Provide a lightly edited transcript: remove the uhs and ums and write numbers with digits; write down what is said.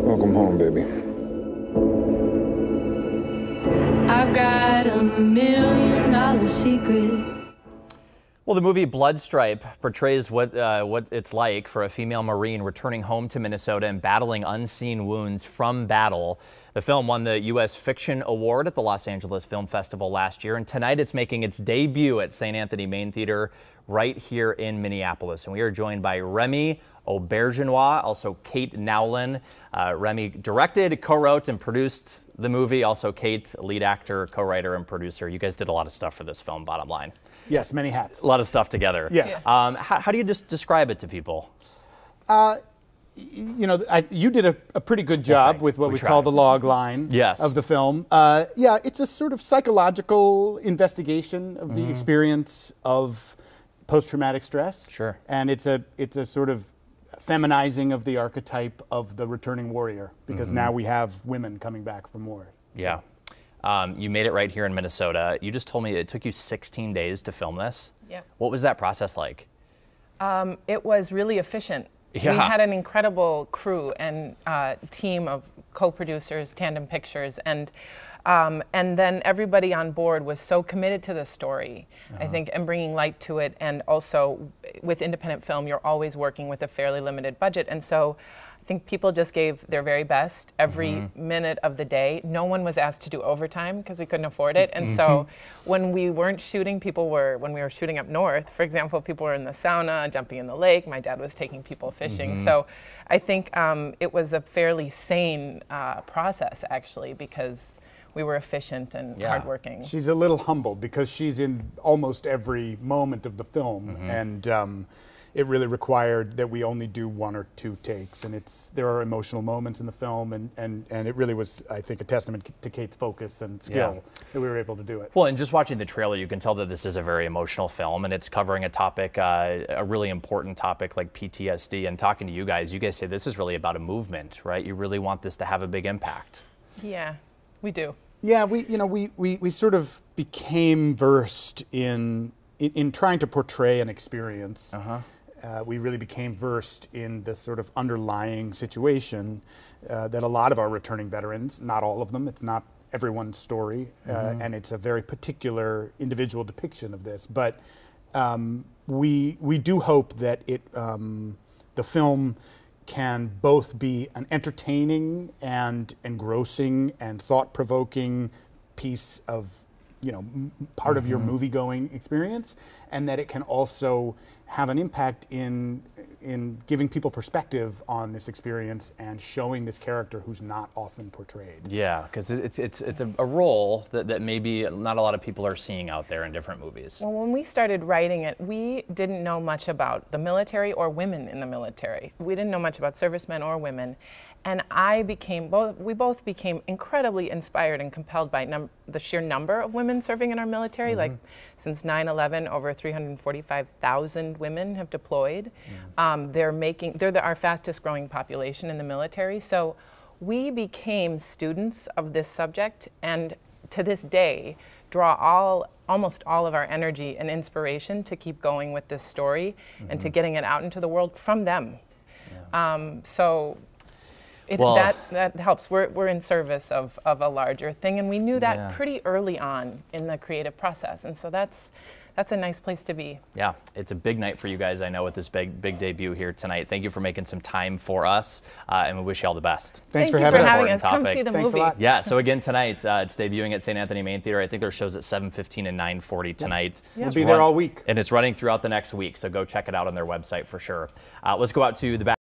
Welcome home, baby. I've got $1 million secret. Well, the movie Bloodstripe portrays what it's like for a female Marine returning home to Minnesota and battling unseen wounds from battle. The film won the U.S. Fiction Award at the Los Angeles Film Festival last year, and tonight it's making its debut at St. Anthony Main Theater right here in Minneapolis. And we are joined by Remy Auberjonois, also Kate Nowlin. Remy directed, co-wrote, and produced the movie. Also Kate, lead actor, co-writer, and producer. You guys did a lot of stuff for this film, bottom line. Yes, many hats. A lot of stuff together. Yes. How do you just describe it to people? You know, you did a pretty good job with what we call the log line of the film. Yeah, it's a sort of psychological investigation of the experience of post-traumatic stress. Sure. And it's a sort of feminizing of the archetype of the returning warrior, because now we have women coming back from war. Yeah. You made it right here in Minnesota. You just told me it took you 16 days to film this. Yeah. What was that process like? It was really efficient. Yeah. We had an incredible crew and team of co-producers, Tandem Pictures, and then everybody on board was so committed to the story, I think, and bringing light to it. And also, with independent film, you're always working with a fairly limited budget, and so I think people just gave their very best every minute of the day. No one was asked to do overtime because we couldn't afford it. And so when we weren't shooting, when we were shooting up north, for example, people were in the sauna, jumping in the lake. My dad was taking people fishing. So I think it was a fairly sane process, actually, because we were efficient and hardworking. She's a little humble because she's in almost every moment of the film, and it really required that we only do 1 or 2 takes, and there are emotional moments in the film, and it really was, I think, a testament to Kate's focus and skill that we were able to do it. Well, and just watching the trailer, you can tell that this is a very emotional film, and it's covering a topic, a really important topic like PTSD. And talking to you guys say this is really about a movement, right? You really want this to have a big impact. Yeah, we do. Yeah, we sort of became versed in trying to portray an experience. We really became versed in the sort of underlying situation that a lot of our returning veterans, not all of them, it's not everyone's story, and it's a very particular individual depiction of this. But we do hope that the film can both be an entertaining and engrossing and thought-provoking piece of, part of your movie-going experience, and that it can also have an impact in giving people perspective on this experience and showing this character who's not often portrayed. Yeah, because it's a role that maybe not a lot of people are seeing out there in different movies. Well, when we started writing it, we didn't know much about the military or women in the military. We didn't know much about servicemen or women. And we both became incredibly inspired and compelled by the sheer number of women serving in our military. Like, since 9/11, over 345,000 women have deployed. They're our fastest growing population in the military. So we became students of this subject, and to this day draw almost all of our energy and inspiration to keep going with this story and to getting it out into the world from them. That helps. We're in service of a larger thing, and we knew that pretty early on in the creative process, and so that's a nice place to be. Yeah, it's a big night for you guys, I know, with this big debut here tonight. Thank you for making some time for us, and we wish you all the best. Thanks for having us. Come see the movie. A lot. Yeah, so again tonight, it's debuting at St. Anthony Main Theater. I think there's shows at 7:15 and 9:40 tonight. We'll be there all week. And it's running throughout the next week, so go check it out on their website for sure. Let's go out to the back.